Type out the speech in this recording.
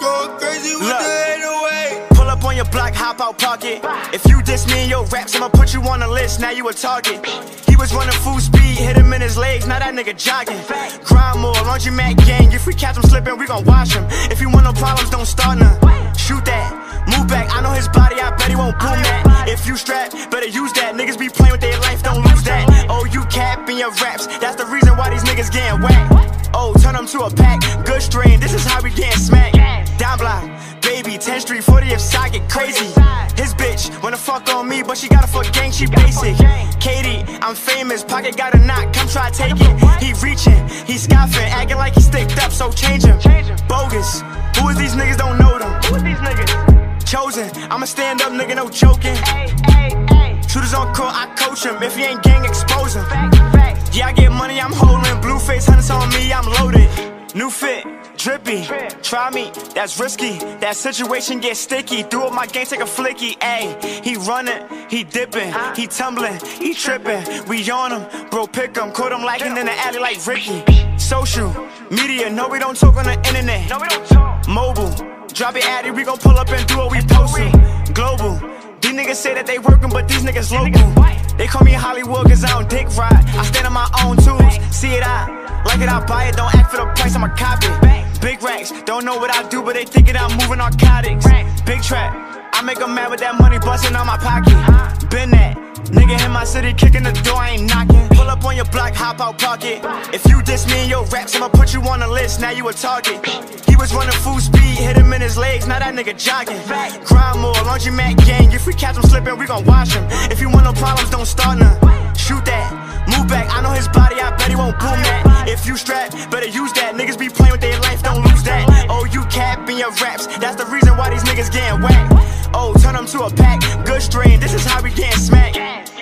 Going crazy with the 808. Pull up on your block, hop out pocket. If you diss me in your raps, I'ma put you on the list, now you a target. He was running full speed, hit him in his legs, now that nigga jogging. Grind more, laundromat gang, if we catch him slipping, we gon' wash him. If you want no problems, don't start none. Shoot that, move back, I know his body, I bet he won't boom that. If you strapped, better use that, niggas be playing with their life, don't lose that. Oh, you cap in your raps, that's the reason why these niggas getting whacked. Oh, turn them to a pack, good strain, this is how we getting smacked. Down block, baby, 10th Street, 40th side, get crazy. His bitch wanna fuck on me, but she gotta fuck gang, she basic. Katie, I'm famous, pocket got a knock, come try take it. He reaching, he scoffing, acting like he sticked up, so change him. Bogus, who is these niggas, don't know them. Who is these niggas? Chosen, I'm a stand up nigga, no joking. Shooters on court, I coach him, if he ain't gang, expose him. Yeah, I get money, I'm holding, blue face, hunters on me, I'm loaded. New fit, drippy, try me, that's risky. That situation get sticky, threw up my game, take a flicky. Ayy, he running, he dipping, he tumbling, he tripping. We on him, bro, pick him, caught him lacking in the alley like Ricky. Social, media, no we don't talk on the internet. No we don't talk. Mobile, drop it addy, we gon' pull up and do what we postin'. Global, these niggas say that they working, but these niggas local. They call me Hollywood cause I don't dick ride. I stand on my own tools, see it I like it, I buy it, don't act for the price, I'ma cop it. Big racks, don't know what I do, but they thinking I'm moving narcotics. Big trap, I make them mad with that money busting out my pocket. Been that, nigga in my city kicking the door, I ain't knocking. Pull up on your block, hop out pocket. If you diss me in your raps, I'ma put you on the list, now you a target. He was running full speed, hit him in his legs, now that nigga jogging. Grind more, laundromat gang, if we catch him slipping, we gon' wash him. If you want no problems, don't start none. Shoot that, move back, I know his body, I bet he won't boom that. If you strapped, better use that, niggas be playing with their life, don't lose that. Oh, you cap in your raps, that's the reason why these niggas getting whacked. Oh, turn them to a pack, good strain, this is how we getting smacked.